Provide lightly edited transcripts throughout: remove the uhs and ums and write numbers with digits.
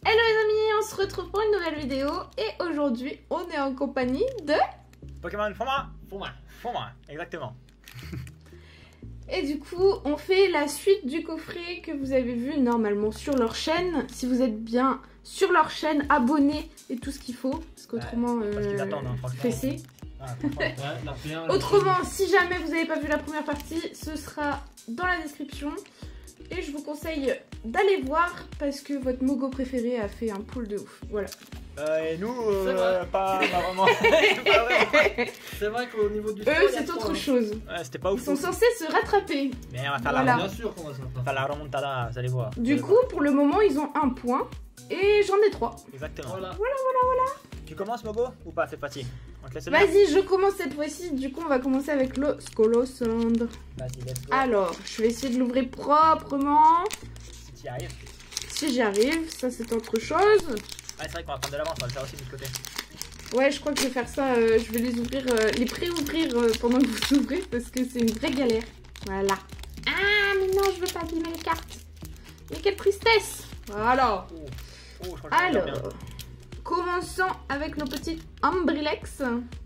Hello les amis, on se retrouve pour une nouvelle vidéo et aujourd'hui on est en compagnie de Pokémon Foma, exactement. Et du coup on fait la suite du coffret que vous avez vu normalement sur leur chaîne. Si vous êtes bien sur leur chaîne, abonnés et tout ce qu'il faut, parce qu'autrement fessez. Autrement, si jamais vous n'avez pas vu la première partie, ce sera dans la description. Et je vous conseille d'aller voir parce que votre Mogo préféré a fait un pull de ouf. Voilà. Et nous, pas vraiment. C'est vrai qu'au niveau du eux, c'est autre chose. Ouais, c'était pas ouf. Ils sont censés se rattraper. Mais on va faire Voilà. Bien sûr qu'on va se rattraper. on va faire la remontada, vous allez voir. Du coup, pour le moment, ils ont un point. Et j'en ai 3. Exactement. Voilà. Tu commences, Mogo, ou pas cette fois-ci? On te laisse le Vas-y, je commence cette fois-ci. Du coup, on va commencer avec le Skolosand. Vas-y, let's go. Alors, je vais essayer de l'ouvrir proprement. Si tu y arrives. Si j'y arrive, ça c'est autre chose. Ah, c'est vrai qu'on va prendre de l'avance, on va le faire aussi de l'autre côté. Ouais, je crois que je vais faire ça. Je vais les ouvrir, les pré-ouvrir pendant que vous ouvrez parce que c'est une vraie galère. Voilà. Ah, mais non, je veux pas abîmer les cartes. Mais quelle tristesse. Voilà. Oh, je crois que je vais bien. Alors, commençons avec nos petits Ambrilex.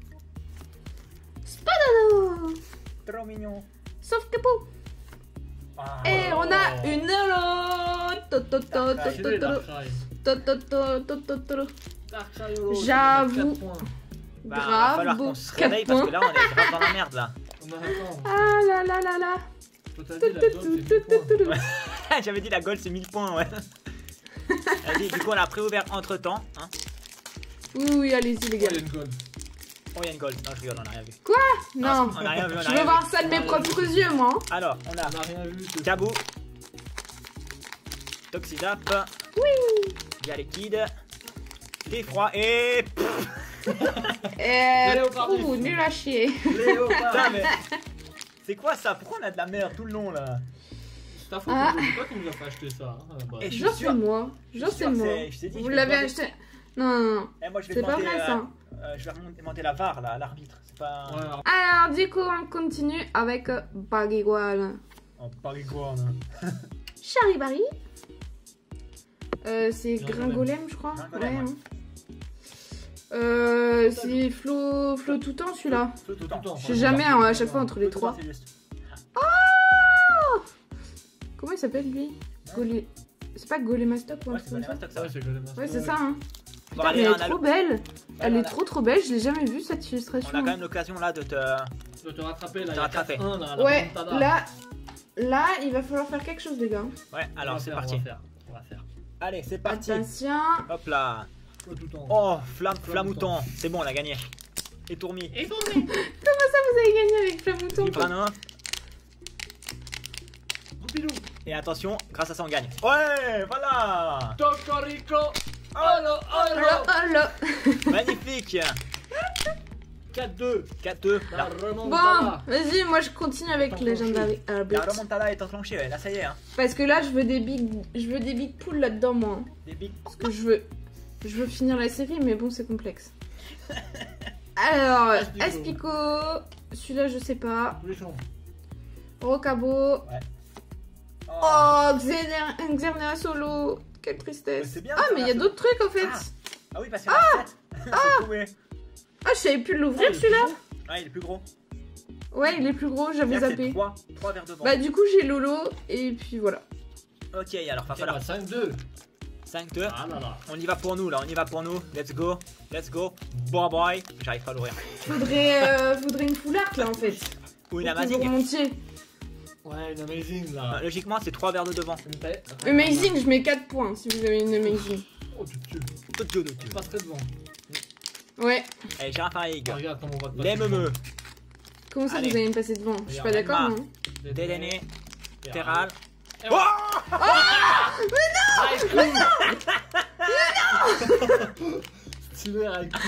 Spadano. Trop mignon. Sauf capot. Ah, Et on a une J'avoue. Bah, va Grave falloir beau. qu'on se réveille parce que là, on est grave dans la merde là. Ah là là là là. J'avais dit la gold c'est 1000 points, ouais. Vas-y, du coup, on l'a préouvert entre temps. Hein. Oui, allez-y les gars. Oh, il y a une gold. Non, je rigole, on a rien vu. Non, On a rien vu, on a je rien veux vu. voir ça de mes propres yeux, moi. Alors, on a rien vu. Kabou, Toxidap, Oui. Dialekid, Effroi et. Léopardus. Ouh, nul à chier. Putain, mais. C'est quoi ça? Pourquoi on a de la merde tout le long là? C'est ta faute, c'est toi qui nous a fait acheter ça. Et je Genre suis c'est sûr. moi. Genre c'est moi. Je t'ai dit, Vous je vais l'avez demander- acheté. Non. Eh, moi, je vais C'est pas demander, vrai ça. je vais demander la VAR là, à l'arbitre. C'est pas. Ouais, alors, Alors, du coup, on continue avec Bagigual. Oh, Paris quoi, là. Charibari. C'est Gringolem. Gringolem, je crois. Gringolem, Ouais. C'est Flo Toutan celui-là. Tout le temps. Je sais jamais à chaque fois entre les Tout le temps, trois. c'est juste. Comment il s'appelle lui Golé... C'est pas Golemastop ou un Ouais, truc c'est comme ça? Mastoc ça. ouais, c'est Golem. Ouais, c'est ça, hein. Bon, Putain, allez, mais on elle est a trop belle. Elle on est a- trop belle. Je l'ai jamais vue cette On illustration. a quand même l'occasion là de te. De te rattraper là. Te rattraper. Ouais, là, il va falloir faire quelque chose, les gars. Ouais, alors c'est parti. On va faire. Allez, c'est parti. Attention. Hop là. Tout en. Oh, flamouton. C'est bon, on a gagné. Et Tourmi. Et tourné. Comment ça, vous avez gagné avec Flamouton? Vibrano. Goupilou. Et attention, grâce à ça on gagne. Ouais, voilà. Tocorico. Oh, Oh là. magnifique. 4-2. 4-2. La La remontada. Bon, vas-y, moi je continue avec Enclenché. Legendary Arbit. remontada est enclenchée, ouais. Là ça y est. Hein. Parce que là, je veux des big poules là-dedans, moi. Des big. Parce que je veux finir la série, mais bon, c'est complexe. Alors, Aspico. Celui-là, je sais pas. Bouchon. Rocabo. Oh. Oh, Xerneas Solo. Quelle Ouais, tristesse. c'est bien, Ah, ça, mais il là, y a ça. d'autres trucs en fait. Ah oui, parce qu'il y en a 7. Ah, je savais plus l'ouvrir celui-là. Ah, il est plus gros. Ouais, il est plus gros, j'avais zappé. 3 vers devant. Bah, du coup, j'ai Lolo. Et puis voilà. Ok, alors va Ok, falloir bah, 5-2. 5-2. Ah là là. On y va pour nous là, on y va pour nous. Let's go. Bye bye. J'arrive pas à l'ouvrir. Faudrait une full art là en fait. Ou une Pour que vous amazing. remontiez. Ouais, une amazing là. Logiquement, c'est 3 vers de devant. Une paix. Amazing, je mets 4 points si vous avez une amazing. Oh, tu tues. Tu Tu passerais devant. Ouais. Allez, Gérard Farig. Ah, regarde comment on va te Les passer meumeux. Comment ça Allez. vous allez me passer devant? Je suis pas Regarde, d'accord, Emma. non? devant. Dédéné. Terral. Et voilà. Mais non. Stylé Raikou.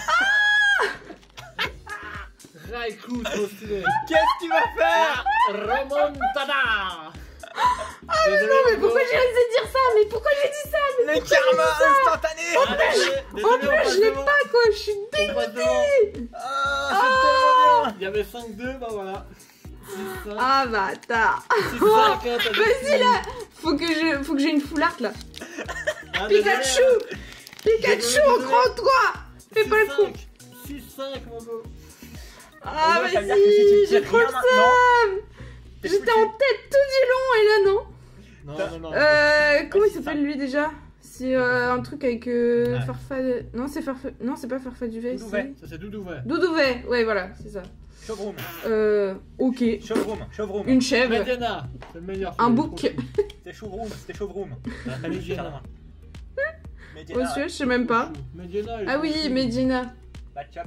Raikou, trop stylé. Qu'est-ce que tu vas faire? Remontada. Non, mais pourquoi j'ai osé dire ça? Mais pourquoi j'ai dit ça? Mais Le karma instantané. en plus, je l'ai pas quoi, je suis dégoûtée. Ah, c'est tellement bien. Il y avait 5-2, bah voilà. 6-5. Ah bâtard. 6-5, hein, t'as Vas-y là, faut que j'ai une full art là. Ah, Pikachu Pikachu, on croit en toi. Fais pas le fou. 6-5 mon gars. Ah, Mogo, ça veut dire que si tu vas-y, tires j'ai trop le rien maintenant, seum. t'es J'étais foutu. en tête tout du long et là non. Non. Comment il c'est s'appelle ça. lui déjà? C'est un truc avec Ouais. Farfa... Non, c'est Farfa... Non, c'est pas Farfaduvet, Doudouvet. c'est... Ça c'est Doudouvet. Doudouvet, ouais, voilà, c'est ça. Chevroom. Ok. Chevroom. Une chèvre, Mediana, c'est le meilleur. un film, bouc. C'était Chevroom. La Mediana. Oh, je sais même pas. Mediana. Ah oui, Medina. Matchup.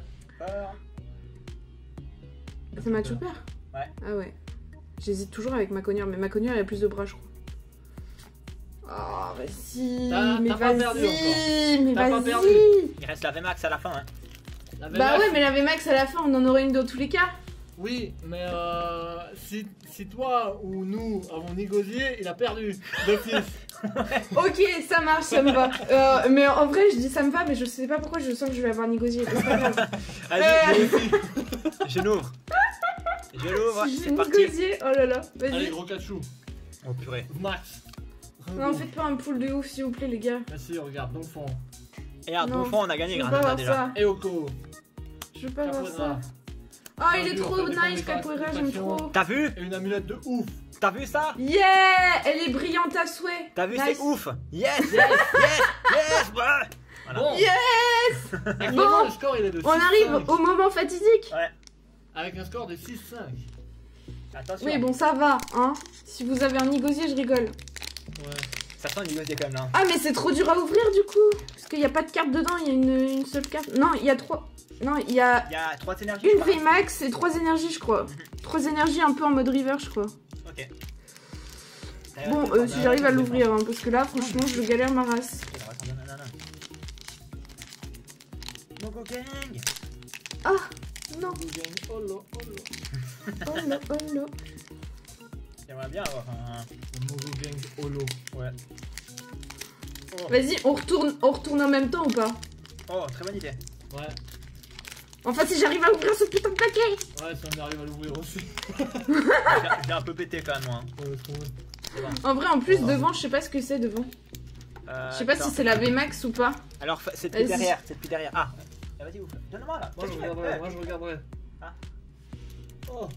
C'est ma Chopper? Ouais. Ah ouais. J'hésite toujours avec ma cognure, mais ma cognure elle a plus de bras, je crois. Oh, vas-y, mais T'as pas perdu vas-y, mais T'as pas perdu. vas-y. Il reste la VMAX à la fin. Hein. La Bah Venax. ouais, mais la VMAX à la fin, on en aurait une dans tous les cas. Oui, mais si toi ou nous avons négocié, il a perdu. D'office. Ok, ça marche, ça me va. Mais en vrai, je dis ça me va, mais je sais pas pourquoi je sens que je vais avoir négocié. C'est pas grave. Allez, Moi aussi. je l'ouvre. Je l'ouvre, Si j'ai c'est parti. négocié, oh là là, Allez, vas-y. gros cachou. Oh purée. Max. Non, faites pas un pool de ouf, s'il vous plaît, les gars. Merci, regarde, donc fond. Et regarde, Non, Donphan, on a gagné Je veux grâce pas à ça voir déjà. ça. Et Oko. Je veux pas voir ça. Capoeira. Oh, il est Dur, trop ça dépend nice, des Capoeira, j'aime interprétations. trop. T'as vu? Et une amulette de ouf. T'as vu ça? Yeah, elle est brillante à souhait. T'as vu, Nice. c'est ouf. Yes, yes, yes, ouais. Voilà. Bon. Yes. Actuellement, Bon. le score il est de 6-5. On arrive au moment fatidique. Avec un score de 6-5. Attention. Oui, bon, ça va, hein. Si vous avez un négocié, je rigole. Ouais. Ça sent négocier quand même là. Ah, mais c'est trop dur à ouvrir du coup. Parce qu'il n'y a pas de carte dedans, il y a une seule carte. Non, il y a 3. Non, il y a Il y a 3 énergies. une je crois. VMAX et 3 énergies, je crois. 3 énergies un peu en mode river, je crois. Ok. Bon, si j'arrive à l'ouvrir, hein, parce que là, franchement, je galère ma race. Mogo Gang. Ah, non. Oh là, oh là. Oh là, oh là. J'aimerais bien avoir un. Le Mogo Gang Holo. Ouais. Vas-y, on retourne en même temps ou pas? Oh, très bonne idée. Ouais. Enfin, si j'arrive à ouvrir ce putain de paquet. Ouais, si on arrive à l'ouvrir aussi. J'ai un peu pété quand même, moi. Ouais, c'est vrai. C'est bon. En vrai, en plus, devant, je sais pas ce que c'est devant. Je sais pas attends. si c'est la VMAX ou pas. Alors, c'est depuis Vas-y. derrière. C'est depuis derrière. Ah, vas-y, ouvre. Donne-moi là. Moi je Qu'est-ce que tu regarderai, fais moi je regarderai. Ah. Oh,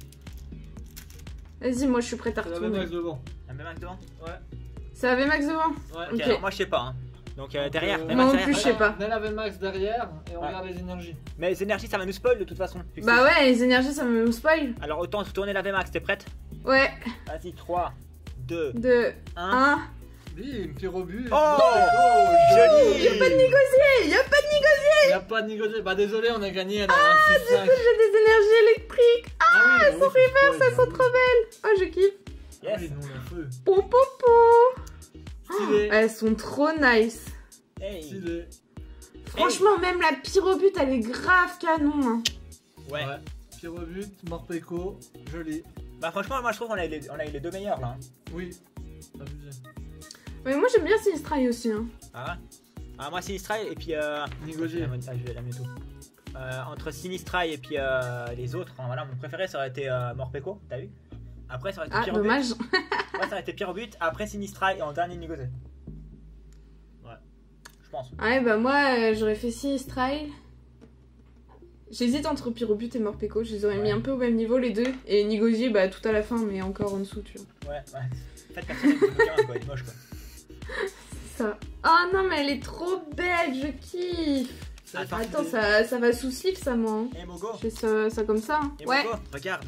Vas-y, moi, je suis prête à c'est la retourner. Venax devant. Un VMAX devant. Ouais. C'est la VMAX devant? Ouais. Ok, Ok. alors moi je sais pas. Hein. Donc derrière, Donc, VMAX moi non derrière. plus, je sais pas. On a la Venax derrière et on Ouais. regarde les énergies. Mais les énergies, ça va nous spoil de toute façon. Bah ouais, les énergies, ça me spoil. Alors autant retourner la VMAX, t'es prête? Ouais, Vas-y, 3, 2, 2, 1. 1. Bim, tir au but. Oh, joli. joli. Y'a pas de négocier, y'a pas de négocier. Y'a pas de négocier. Bah désolé, on a gagné. Ah, J'ai des énergies électriques. ah oui, Elles sont reverse, elles sont trop belles. Oh, je kiffe. Yes. Oui, nous on a feu. Po, po, po. Stylé. Elles sont trop nice. Hey. Stylé. Franchement, même la pyrobute, elle est grave canon. Hein. Ouais. Tir au but, Morpeko, joli. Bah franchement, moi je trouve qu'on a eu les deux meilleurs là. Hein. Oui. Abusé. Mais moi, j'aime bien Sinistrai aussi. Hein. Ah ouais. Ah moi Sinistrai et puis Négocier. je vais la mettre tout. Entre Sinistrai et puis les autres, hein, voilà, mon préféré ça aurait été Morpeko, t'as vu? Après ça aurait été Ah, Pyrobut. dommage. Après ça aurait été Pyrobut, après Sinistrai et en dernier négocié. Ouais. Je pense. Ouais, bah moi, j'aurais fait Sinistrai. J'hésite entre Pyrobut et Morpeko. Je les aurais mis un peu au même niveau, les deux. Et Nigosier, bah tout à la fin, mais encore en dessous, tu vois. Ouais, ouais. En fait, personne n'est quoi, il est moche quoi. Ça. Oh non, mais elle est trop belle, je kiffe. Attends, ça va sous slip, ça, moi. Hein. Et Mogo. Je fais ça comme ça. Hein. Et Ouais. Mogo, regarde.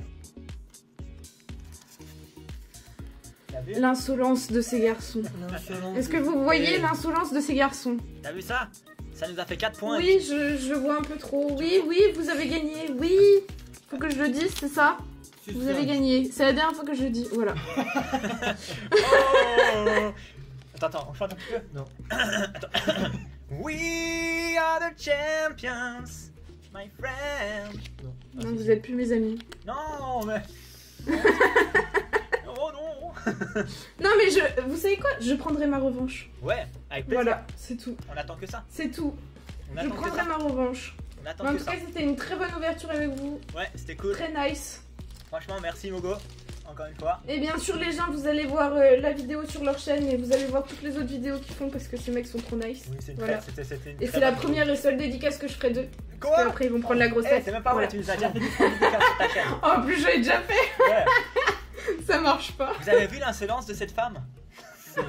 T'as vu? L'insolence de ces garçons. Est-ce que vous voyez l'insolence de ces garçons? T'as vu ça? Ça nous a fait 4 points. Oui, je vois un peu trop. Oui, oui, vous avez gagné. Oui. Faut que je le dise, c'est ça? Vous avez gagné. C'est la dernière fois que je le dis. Voilà. Oh. Attends, on chante un petit peu? Non. Attends. We are the champions, my friend. Non, vous êtes plus mes amis. Non, mais. Oh non. Non, mais vous savez quoi? Je prendrai ma revanche. Ouais, avec plaisir. Voilà, c'est tout. On attend que ça. C'est tout. On Je attend que prendrai ça. ma revanche. On attend Mais en que tout ça. cas, c'était une très bonne ouverture avec vous. Ouais, c'était cool. Très nice. Franchement, merci Mogo. encore une fois. Et bien sûr, les gens, vous allez voir la vidéo sur leur chaîne et vous allez voir toutes les autres vidéos qu'ils font parce que ces mecs sont trop nice. Oui, c'est une Voilà. c'était une Et très c'est la bonne première et seule dédicace que je ferai d'eux. Quoi Parce qu'après, ils vont prendre la grosse tête. C'est même pas vrai, Voilà. tu nous as déjà fait des dédicaces sur ta chaîne. En plus, je l'ai déjà fait. Ouais. Ça marche pas. Vous avez vu l'insolence de cette femme? C'est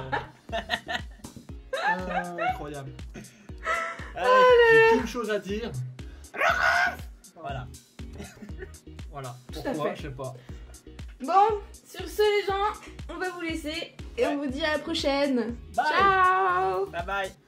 incroyable. Allez, J'ai qu'une chose à dire. voilà. Voilà. Tout à Pourquoi fait. je sais pas. Bon, sur ce, les gens, on va vous laisser et on vous dit à la prochaine. Bye. Ciao. Bye bye.